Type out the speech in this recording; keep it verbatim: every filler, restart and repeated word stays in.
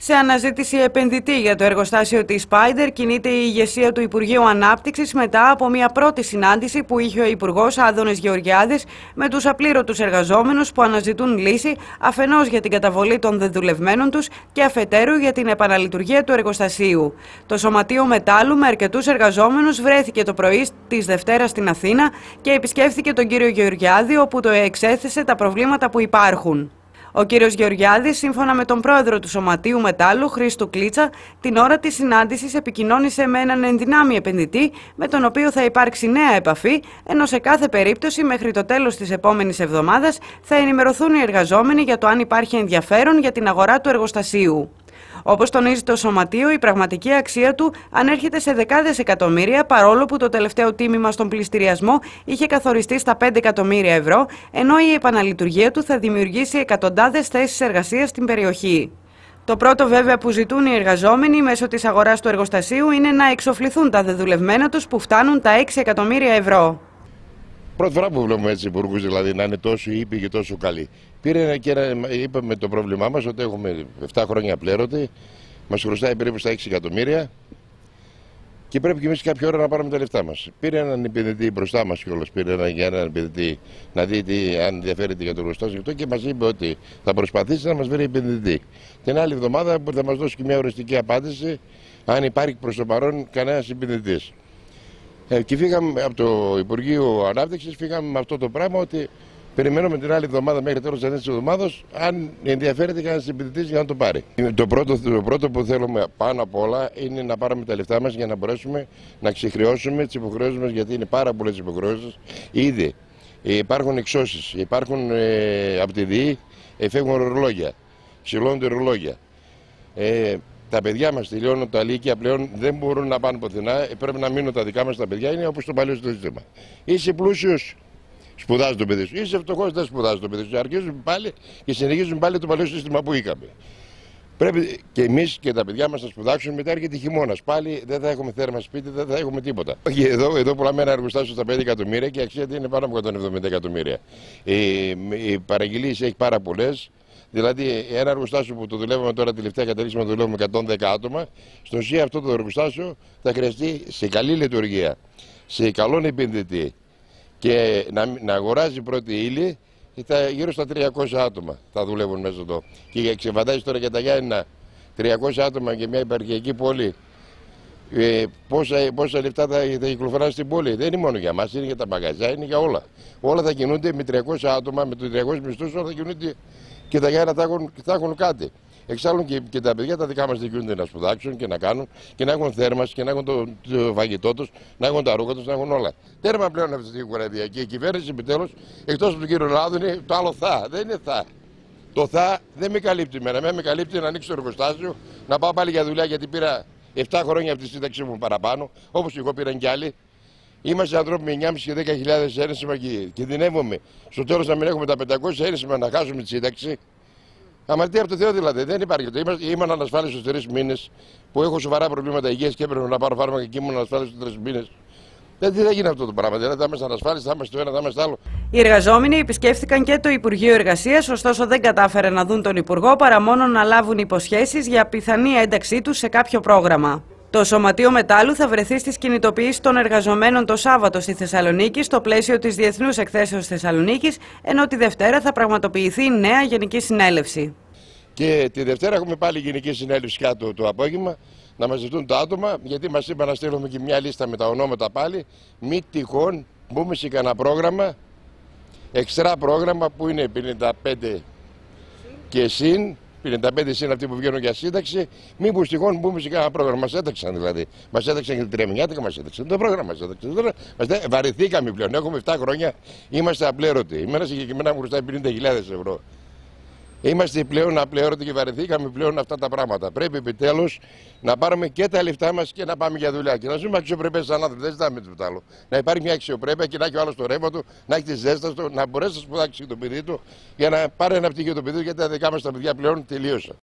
Σε αναζήτηση επενδυτή για το εργοστάσιο της Spider κινείται η ηγεσία του Υπουργείου Ανάπτυξης μετά από μια πρώτη συνάντηση που είχε ο Υπουργός Άδωνης Γεωργιάδης με τους απλήρωτους εργαζόμενους που αναζητούν λύση αφενός για την καταβολή των δεδουλευμένων τους και αφετέρου για την επαναλειτουργία του εργοστασίου. Το Σωματείο Μετάλλου με αρκετούς εργαζόμενους βρέθηκε το πρωί της Δευτέρας στην Αθήνα και επισκέφθηκε τον κύριο Γεωργιάδη, όπου το εξέθεσε τα προβλήματα που υπάρχουν. Ο κύριος Γεωργιάδης, σύμφωνα με τον πρόεδρο του Σωματείου Μετάλλου, Χρήστο Κλίτσα, την ώρα της συνάντησης επικοινώνησε με έναν ενδυνάμει επενδυτή, με τον οποίο θα υπάρξει νέα επαφή, ενώ σε κάθε περίπτωση μέχρι το τέλος της επόμενης εβδομάδας θα ενημερωθούν οι εργαζόμενοι για το αν υπάρχει ενδιαφέρον για την αγορά του εργοστασίου. Όπως τονίζει το Σωματείο, η πραγματική αξία του ανέρχεται σε δεκάδες εκατομμύρια, παρόλο που το τελευταίο τίμημα στον πληστηριασμό είχε καθοριστεί στα πέντε εκατομμύρια ευρώ, ενώ η επαναλειτουργία του θα δημιουργήσει εκατοντάδες θέσεις εργασίας στην περιοχή. Το πρώτο βέβαια που ζητούν οι εργαζόμενοι μέσω της αγοράς του εργοστασίου είναι να εξοφληθούν τα δεδουλευμένα τους που φτάνουν τα έξι εκατομμύρια ευρώ. Πρώτη φορά που βλέπουμε έτσι υπουργούς, δηλαδή να είναι τόσο ήπιοι και τόσο καλοί. Πήρε και είπαμε το πρόβλημά μας ότι έχουμε επτά χρόνια απλήρωτοι, μας χρωστάει περίπου στα έξι εκατομμύρια και πρέπει και εμείς κάποια ώρα να πάρουμε τα λεφτά μας. Πήρε έναν επενδυτή μπροστά μας κιόλας, πήρε έναν, για έναν επενδυτή να δει τι, αν ενδιαφέρεται για το εργοστάσιο αυτό και μας είπε ότι θα προσπαθήσει να μας βρει επενδυτή. Την άλλη εβδομάδα θα μας δώσει και μια οριστική απάντηση αν υπάρχει προς το παρόν κανένας επενδυτής. Ε, και φύγαμε από το Υπουργείο Ανάπτυξης, φύγαμε με αυτό το πράγμα ότι περιμένουμε την άλλη εβδομάδα μέχρι τέλος της εβδομάδας αν ενδιαφέρεται κανένας επενδυτής για να το πάρει. Το πρώτο, το πρώτο που θέλουμε πάνω απ' όλα είναι να πάρουμε τα λεφτά μας για να μπορέσουμε να ξεχρεώσουμε τις υποχρεώσεις μας, γιατί είναι πάρα πολλές υποχρεώσεις. Ήδη υπάρχουν εξώσεις, υπάρχουν ε, από τη ΔΕΗ φεύγουν ορολόγια, ξυλώνονται ρολόγια. Ε, Τα παιδιά μας τελειώνουν τα λύκεια πλέον, δεν μπορούν να πάνε πουθενά. Πρέπει να μείνουν τα δικά μας τα παιδιά, είναι όπως το παλιό στο σύστημα. Είσαι πλούσιος, σπουδάζει το παιδί σου. Είσαι φτωχός, δεν σπουδάζει το παιδί σου. Αρχίζουν πάλι και συνεχίζουν πάλι το παλιό σύστημα που είχαμε. Πρέπει και εμείς και τα παιδιά μας να σπουδάξουν. Μετά έρχεται χειμώνας. Πάλι δεν θα έχουμε θέρμα σπίτι, δεν θα έχουμε τίποτα. Εδώ, εδώ πουλάμε ένα εργοστάσιο στα πέντε εκατομμύρια και η αξία είναι πάνω από εκατόν εβδομήντα εκατομμύρια. Οι, οι παραγγελίες έχει πάρα πολλές. Δηλαδή, ένα εργοστάσιο που το δουλεύουμε τώρα τελευταία, καταλήξαμε να δουλεύουμε εκατόν δέκα άτομα. Στην ουσία, αυτό το εργοστάσιο θα χρειαστεί σε καλή λειτουργία, σε καλόν επενδυτή και να, να αγοράζει πρώτη ύλη, θα, γύρω στα τριακόσια άτομα θα δουλεύουν μέσα εδώ. Και ξεφαντάζει τώρα για τα Γιάννηνα τριακόσια άτομα και μια υπαρχιακή πόλη. Ε, πόσα, πόσα λεφτά θα, θα κυκλοφοράνε στην πόλη. Δεν είναι μόνο για μας, είναι για τα μαγαζιά, είναι για όλα. Όλα θα κινούνται με τριακόσια άτομα, με τους τριακόσιους μισθούς, όλα θα κινούνται. Και τα Γιάννα θα έχουν, θα έχουν κάτι. Εξάλλου και, και τα παιδιά τα δικά μας δικαιούνται να σπουδάξουν και να κάνουν και να έχουν θέρμανση και να έχουν το, το φαγητό τους, να έχουν τα ρούχα τους, να έχουν όλα. Τέρμα πλέον αυτή τη κουραδία. Και η κυβέρνηση επιτέλους, εκτός από τον κύριο Λάδου, είναι το άλλο θα. Δεν είναι θα. Το θα δεν με καλύπτει εμένα. Με, με καλύπτει να ανοίξω το εργοστάσιο, να πάω πάλι για δουλειά γιατί πήρα επτά χρόνια από τη σύνταξή μου παραπάνω, όπως και εγώ πήραν κι άλλοι. Είμαστε άνθρωποι με εννιά χιλιάδες και δέκα χιλιάδες ένσημα και κινδυνεύουμε στο τέλος να μην έχουμε τα πεντακόσια ένσημα να χάσουμε τη σύνταξη. Αμαρτία από το Θεό δηλαδή, δεν υπάρχει. Ήμουν ανασφάλιστος τρεις μήνες που έχω σοβαρά προβλήματα υγείας και έπρεπε να πάρω φάρμακα και ήμουν ανασφάλιστος τρεις μήνες. Δεν θα γίνει αυτό το πράγμα. Δηλαδή θα είμαστε ανασφάλιστοι, θα είμαστε το ένα, θα είμαστε το άλλο. Οι εργαζόμενοι επισκέφθηκαν και το Υπουργείο Εργασίας, ωστόσο δεν κατάφεραν να δουν τον Υπουργό παρά μόνο να λάβουν υποσχέσεις για πιθανή ένταξή τους σε κάποιο πρόγραμμα. Το Σωματείο Μετάλλου θα βρεθεί στις κινητοποιήσεις των εργαζομένων το Σάββατο στη Θεσσαλονίκη στο πλαίσιο της Διεθνούς Εκθέσεως Θεσσαλονίκης, ενώ τη Δευτέρα θα πραγματοποιηθεί η νέα Γενική Συνέλευση. Και τη Δευτέρα έχουμε πάλι Γενική Συνέλευση κάτω το απόγευμα να μας ζητούν τα άτομα, γιατί μας είπαν να στείλουμε και μια λίστα με τα ονόματα πάλι. Μη τυχόν μπούμε σε κανένα πρόγραμμα, εξτρά πρόγραμμα που είναι πενήντα πέντε και συν. πενήντα πέντε είναι αυτοί που βγαίνουν για σύνταξη, μήπως τυχόν μπούμε σε κανένα πρόγραμμα. Μας έταξαν δηλαδή. Μας έταξαν και την τρεμινιάτικα, μας έταξαν το πρόγραμμα. Μας έταξαν. Μας βαρεθήκαμε πλέον. Έχουμε επτά χρόνια, είμαστε απλήρωτοι. Εμένα συγκεκριμένα μου χρωστάει πενήντα χιλιάδες ευρώ. Είμαστε πλέον απλήρωτοι και βαρεθήκαμε πλέον αυτά τα πράγματα. Πρέπει επιτέλους να πάρουμε και τα λεφτά μας και να πάμε για δουλειά. Και να ζούμε αξιοπρεπές σαν άνθρωποι. Δεν ζητάμε τίποτα άλλο. Να υπάρχει μια αξιοπρέπεια και να έχει ο άλλος το ρεύμα του, να έχει τη ζέστα του, να μπορέσει να σπουδάξει το παιδί του για να πάρει ένα πτυχίο το παιδί του, γιατί τα δικά μας τα παιδιά πλέον τελείωσαν.